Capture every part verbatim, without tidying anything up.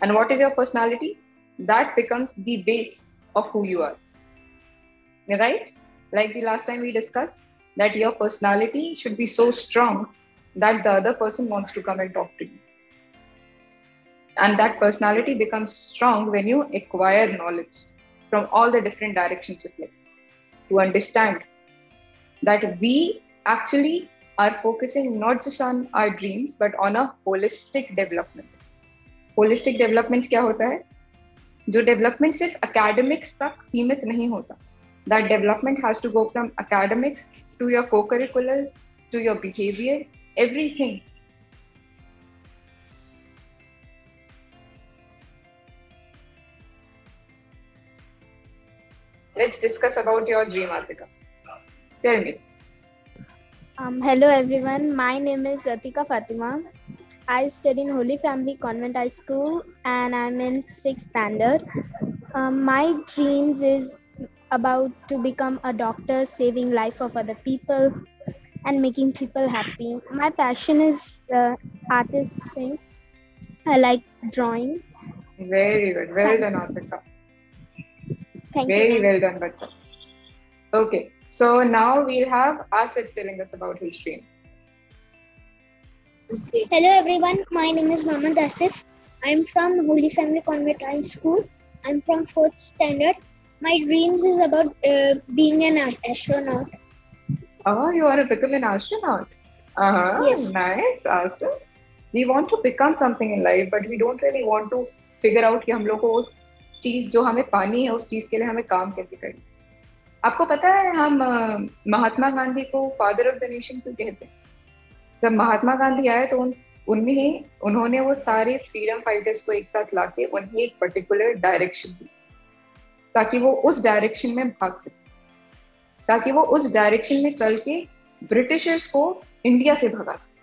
And what is your personality? That becomes the base of who you are. Right? Like the last time we discussed, that your personality should be so strong that the other person wants to come and talk to you. And that personality becomes strong when you acquire knowledge from all the different directions of life, to understand that we actually are focusing not just on our dreams, but on a holistic development. Holistic development क्या होता है? जो development सिर्फ academics तक सीमित नहीं होता. That development has to go from academics to your co-curriculars, to your behavior, everything. Let's discuss about your dream, Atika. Tell me. Um, hello everyone, my name is Atika Fatima. I study in Holy Family Convent High School and I'm in sixth standard. Um, my dreams is about to become a doctor, saving life of other people and making people happy. My passion is uh, artistry. I like drawings. Very good. Well Thanks. done, Atika. Thank Very you. well done, Bacha. Okay, so now we'll have Asif telling us about his dream. Hello everyone, my name is Mohammad Asif. I'm from Holy Family Convent High School. I'm from fourth standard. My dreams is about uh, being an astronaut. Oh, you want to become an astronaut? Uh-huh, Yes. Nice, Asif. We want to become something in life, but we don't really want to figure out कि हम लोग को वो चीज जो हमें पानी है उस चीज के लिए हमें काम कैसे करना. आपको पता है हम महात्मा गांधी को फादर ऑफ द नेशन क्यों कहते हैं? जब महात्मा गांधी आए तो उन उन्हें उन्होंने वो सारे फ्रीडम फाइटर्स को एक साथ लाके उन्हें एक पर्टिकुलर डायरेक्शन दी ताकि वो उस डायरेक्शन में भाग सके, ताकि वो उस डायरेक्शन में चल के ब्रिटिशर्स को इंडिया से भगा सके.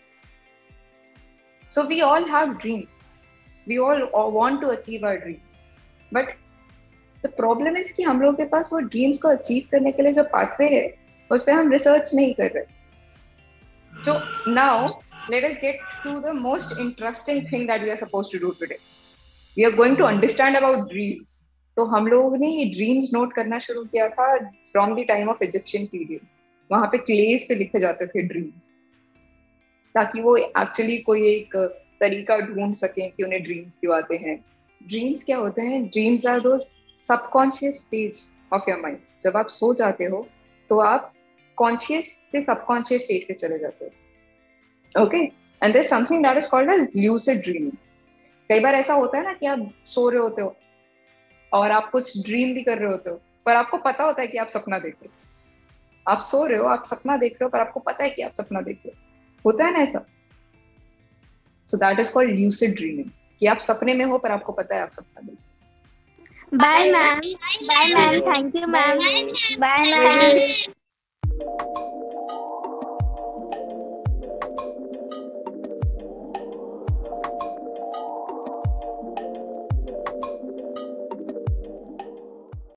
So we all have dreams, we all want to achieve our dreams, but the problem is कि हम लोगों के पास वो ड्रीम्स को अचीव करने के लिए जो पाथवे है उस पर हम रिसर्च नहीं कर रहे. So now let us get to the most interesting thing that we are supposed to do today. We are going to understand about dreams. तो हम लोगों ने ये ड्रीम्स नोट करना शुरू किया था from the time of Egyptian period. वहां पे क्लेज पे लिखे जाते थे ड्रीम्स ताकि वो एक्चुअली कोई एक तरीका ढूंढ सकें कि उन्हें ड्रीम्स क्यों आते हैं. ड्रीम्स क्या होते हैं? Dreams are those subconscious stage of your mind. जब आप सो जाते हो तो आप कॉन्शियस से सबकॉन्शियस स्टेट पे चले जाते हो. Okay, and there is something that is called as lucid dreaming. कई बार ऐसा होता है ना कि आप सो रहे होते हो और आप कुछ ड्रीम भी कर रहे होते हो पर आपको पता होता है कि आप सपना देख रहे हो. आप सो रहे हो, आप सपना देख रहे हो पर आपको पता है कि आप सपना देख रहे हो. होता है ना ऐसा? So that is called lucid dreaming, कि आप सपने में हो पर आपको पता है आप सपना देख रहे हो. Bye ma'am. Bye ma'am. Thank you ma'am. Bye ma'am.